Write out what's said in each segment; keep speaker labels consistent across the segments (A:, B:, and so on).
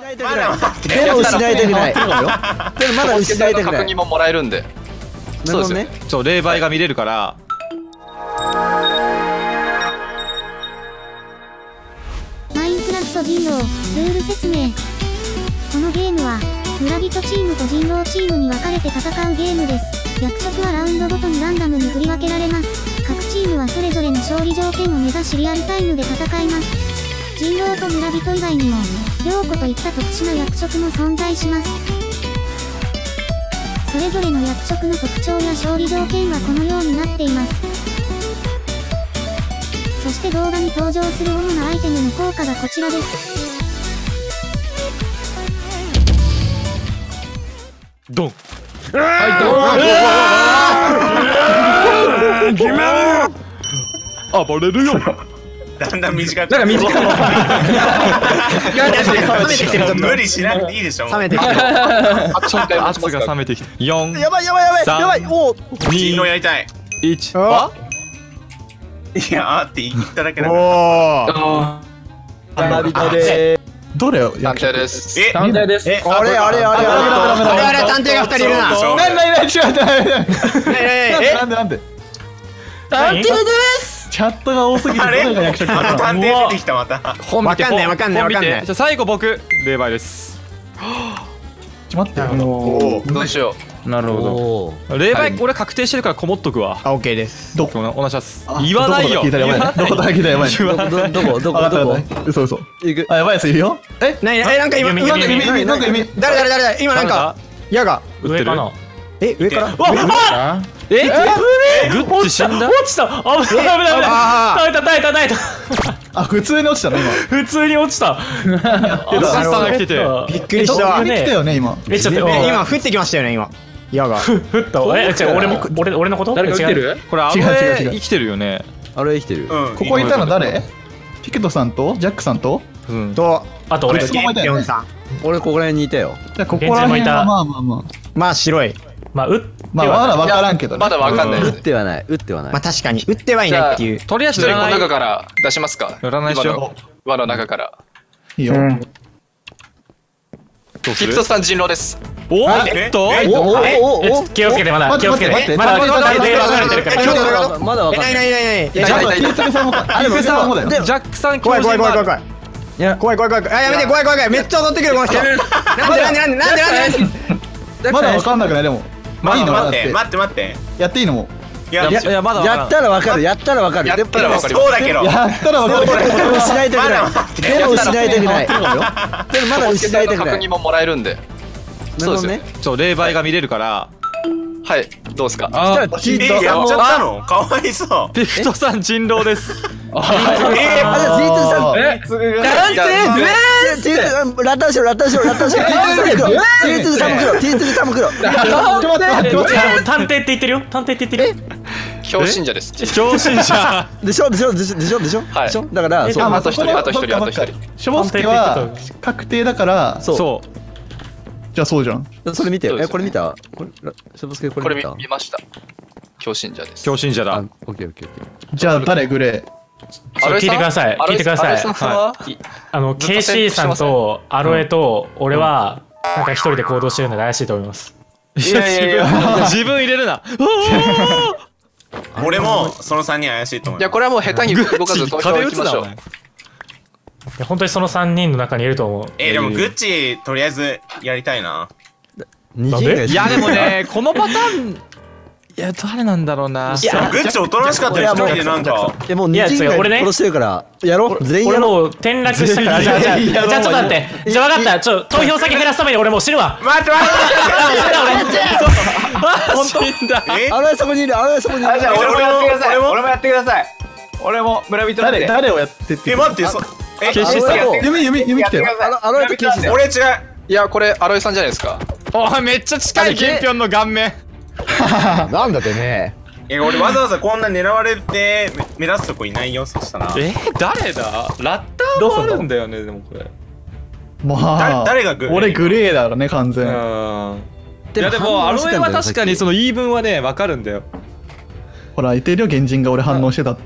A: いたくないでも失いたくないでもまだ失いたくない
B: 確認ももらえるんで。そうですね。
C: そう、霊媒が見れるから。
D: マインクラフト人狼ルール説明。このゲームは村人チームと人狼チームに分かれて戦うゲームです。役職はラウンドごとにランダムに振り分けられます。各チームはそれぞれの勝利条件を目指しリアルタイムで戦います。人狼と村人以外にも領子といった特殊な役職も存在します。それぞれの役職の特徴や勝利条件はこのようになっています。そして動画に登場する主なアイテムの効果がこちらです。
C: ドン。
E: 決めろ。
C: 暴れるよ。
E: だんだん短く。
F: なんか短く。
E: 冷めてきてると無理しなくていいでしょ。
F: 冷めてきてる。
C: 圧が冷めてきた。4、
A: やばいやばいやばいやばい。おお
E: 人狼やりたい。
C: 1。
F: あ
E: いやって言っただけだ。
A: 村人で
G: どれよ。
B: 探偵です。
F: 探偵です。
A: あれ探偵が2人いるな。
G: なんで
F: 探偵です。
G: チャットが多すぎてどれが役職か
E: 探偵出てきたまた。
F: わかんないわかんないわかんない。
C: じゃあ最後僕霊媒です。
G: ちょっと待ってよ。
B: どうしよ
F: なるほど。
C: 霊媒俺確定してるからこもっとくわ。
F: あ、オッケーです。
C: お願いします。言わないよ。
G: どこだけ聞いたらやばい。
A: どこ
G: 嘘嘘。
A: 行く。
G: あ、やばいやついるよ。
F: なんか今誰今なんか矢が
C: 上かな。
F: 上から。
C: グッチ死んだ。
H: 落ちた。危ない耐えた。
G: あ、普通に落ちたね今。
H: 普通に落ちた。
C: アシスタンが来てて。
F: びっくりした。
G: 来たよね今。
H: ちょっと
F: 今降ってきましたよね今。矢が。
H: 降った。俺のこと？
F: 誰が来てる？
C: これアロエ生きてるよね。
A: あれ生きてる。
G: ここいたの誰？ピケトさんとジャックさんと
H: あと俺。
F: ゲンさん。
A: 俺ここら辺にいたよ。
G: じゃここら辺はまあまあまあ。
F: まあ白い。
G: まだ分からんけどね。
B: まだ分かんない。
A: 打ってはない。
F: まあ確かに打ってはいないっていう。
C: とりあえず
B: 一人この中から出しますか。
C: 占いしよ
B: 輪の中から。
G: いいよ。
B: ヒットさん人狼です。
C: おっと。
H: 気をつけてまだ気をつけて。まだ分かれてるから。
A: まだ分かんない。
F: ない。
C: ジャックさん
F: 怖い。やめて怖い。めっちゃ踊ってくるこの人。なんで。
G: まだ分かんなくないでも。
E: 待って
G: やっていいのも。
C: いやまだ
A: やったらわかる。
E: そうだけど。
G: やったら分かる。
A: でも失いたくない。でもまだ失いたくない。
B: 確認ももらえるんで。そうですね。
C: そう霊媒が見れるから。
B: はいどうですか。
E: やっちゃったの？かわいそう。
C: ピクトさん人狼です。
A: ラタンしろ。
H: 探偵って言ってるよ。
B: 強信者です。
C: 強信者。
A: でしょ。
B: はい。
A: だから
B: あと一人。
G: しょぼすけは確定だから。
C: そう。
G: じゃあそうじゃん。
A: それ見て。これ見た？しょぼすけこれ見た？
B: 見ました。強信者です。
C: 強信者だ。
A: オッケー。
G: じゃあ誰グレー？
H: 聞いてください。ケイシーさんとアロエと俺はなんか一人で行動してるので怪しいと思います。
C: 自分入れるな。
E: 俺もその3人怪しいと思う。
B: いやこれはもう下手に動かず投票行きましょう。
H: 本当にその3人の中にいると思う。
E: でもグッチとりあえずやりたいな。
C: いやでもねこのパターンいや誰なんだろうな。
E: グッチおとなしかったよ。一人でなんか
A: もう2人が殺してるからやろう。全員
H: 俺もう転落したからじゃあちょっと待って。じゃあ分かった。投票先減らすために俺もう死ぬわ。
E: 待って
C: 死んだ。
A: あれそこにいる。
E: じゃあ俺もやってください。
F: 俺も村人なんで。
G: 誰をやってって。
E: 待って
C: ケイシーさん。
G: 弓来てよ。
E: 俺違う。
B: いやこれアロエさんじゃないですか。
C: おめっちゃ近い。ケンピョンの顔面。
A: なんだってね。
E: 俺わざわざこんな狙われて目立つとこいないよ。そしたら
C: 誰だ。ラッターもあるんだよね。でもこれ
G: まあ
E: 誰が
G: 俺グレーだからね完全。
C: いやでもアロエは確かにその言い分はね分かるんだよ。
G: ほらいてるよ原人が俺反応してたって。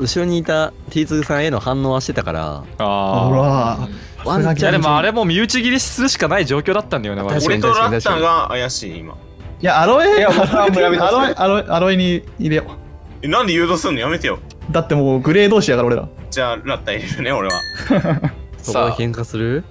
A: さっき後ろにいた T2 さんへの反応はしてたから。
G: ほら
A: ワンチャン
C: いやでもあれも身内切りするしかない状況だったんだよね。
A: 確かに
E: 俺とラッタが怪しい今。
G: いや、アロエ、
F: いや僕は村人
G: アロエに入れよ
E: なんで誘導すんのやめてよ。
G: う。だってもうグレー同士やから俺ら。
E: じゃあラッタ入れるね俺は。
A: そこで喧嘩する？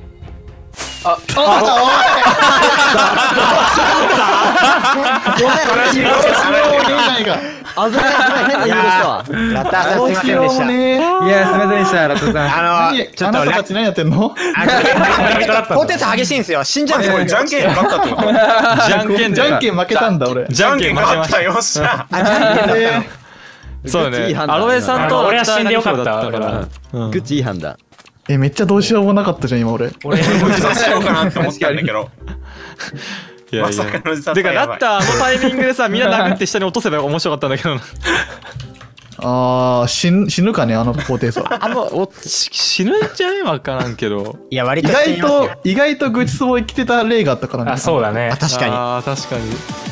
A: ごめん、
G: いいじゃないか。
A: 危ない変な誘導したわ。
F: ラッターさんすいませんでした。
G: ね。
F: いや、すみませんでした、ラッターさん。
G: ちょっとあなたたち何やってんの？
F: 高低差激しいんですよ。死んじゃうんですよ。
E: じゃんけん勝ったってこと？
C: じゃんけん
G: じゃんけん負けたんだ俺。
C: じゃんけん負けました。
E: よっしゃ。
C: そうね。アロエさんと
H: 俺は死んでよかったから。
A: グッチいい判断。
G: めっちゃどうしようもなかったじゃん今俺。
E: 俺どうしようかなって思ったんだけど。
C: いやいや。
E: まさかの自殺
C: てかラッターあのタイミングでさみんな殴って下に落とせば面白かったんだけどな。
G: 死ぬかねあの高低差。
C: 死ぬんじゃねわからんけど。
F: いや、割
G: 意
F: と
G: 外とグチツボ生きてた例があったからね。
H: あ、そうだね。
F: 確かに。
C: ああ確かに。